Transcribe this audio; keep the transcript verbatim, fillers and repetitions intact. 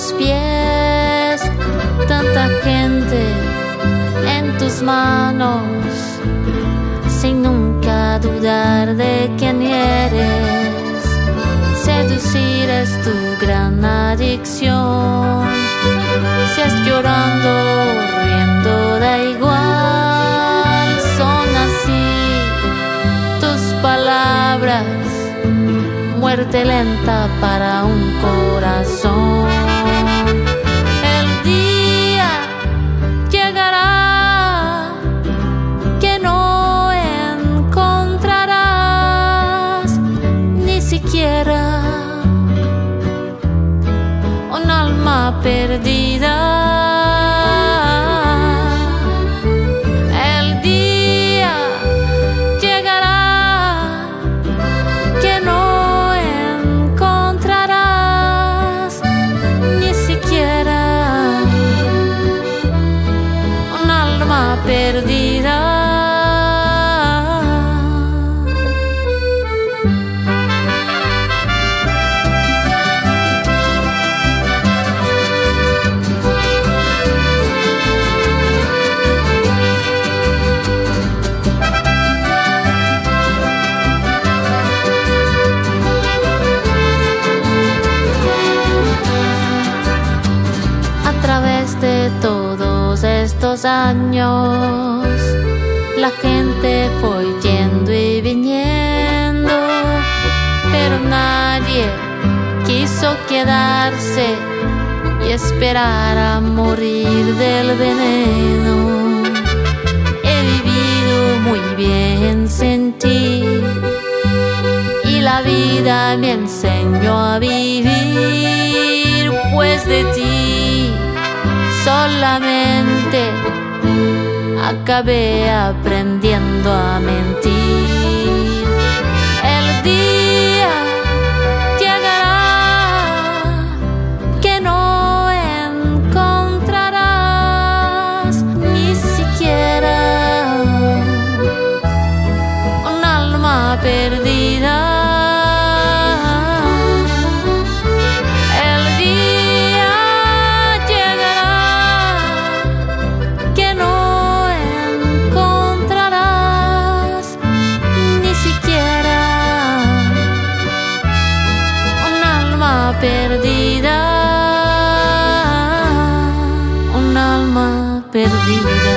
tus pies, tanta gente en tus manos, sin nunca dudar de quién eres. Seducir es tu gran adicción. Si es llorando o riendo, da igual. Son así tus palabras, muerte lenta para un corazón. El día llegará que no encontrarás ni siquiera un alma perdida. El día llegará que no encontrarás ni siquiera un alma perdida. A través de todos estos años, la gente fue yendo y viniendo, pero nadie quiso quedarse y esperar a morir del veneno. He vivido muy bien sin ti y la vida me enseñó a vivir, pues de ti solamente acabé aprendiendo a mentir. El día llegará que no encontrarás ni siquiera un alma perdida. Perdida, un alma perdida.